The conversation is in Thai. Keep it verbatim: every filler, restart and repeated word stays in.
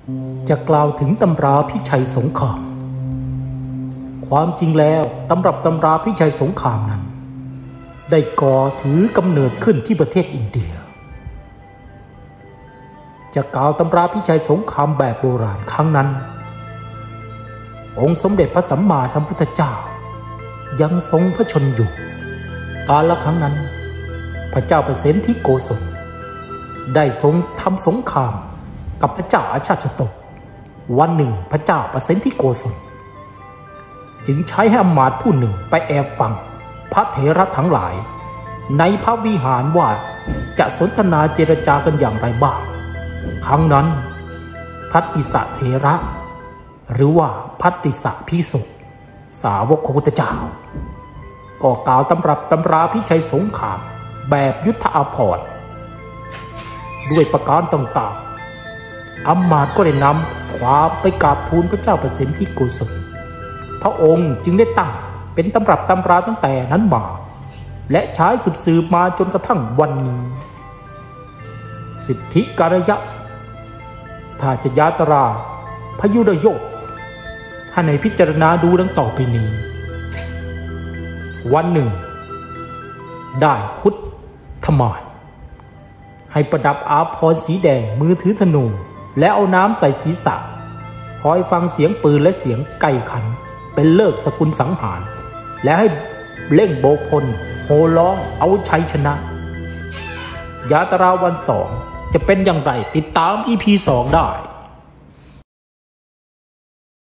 จะกล่าวถึงตำราพิชัยสงครามความจริงแล้วตำรับตำราพิชัยสงครามนั้นได้ก่อถือกำเนิดขึ้นที่ประเทศอินเดียจะกล่าวตำราพิชัยสงครามแบบโบราณครั้งนั้นองค์สมเด็จพระสัมมาสัมพุทธเจ้ายังทรงพระชนอยู่กาลครั้งนั้นพระเจ้าประเสนทิโกศลได้ทรงทำสงครามกับพระเจ้าอาชาติชโตวันหนึ่งพระเจ้าประเสนทิโกศลจึงใช้ให้อมาตย์ผู้หนึ่งไปแอบฟังพระเถระทั้งหลายในพระวิหารว่าจะสนทนาเจรจากันอย่างไรบ้างครั้งนั้นพัตติสะเถระหรือว่าพัตติสะภิกษุสาวกของพุทธเจ้าก็กล่าวตำรับตำราพิชัยสงครามแบบยุทธอาภรณ์ด้วยประการต่างๆอมาตย์ก็ได้นำความไปกราบทูลพระเจ้าประเสนทิโกศลพระองค์จึงได้ตั้งเป็นตำรับตำราตั้งแต่นั้นมาและใช้สืบๆมาจนกระทั่งวันนี้สิทธิการยะถ้าจะยาตราพยุรโยคถ้าในพิจารณาดูดังต่อไปนี้วันหนึ่งได้พุทธมารให้ประดับอาภรณ์สีแดงมือถือธนูและเอาน้ำใส่ศีรษะคอยฟังเสียงปืนและเสียงไก่ขันเป็นเลิกสกุลสังหารและให้เล่งโบกพลโห่ร้องเอาชัยชนะยาตราวันสองจะเป็นอย่างไรติดตาม อี พี สองได้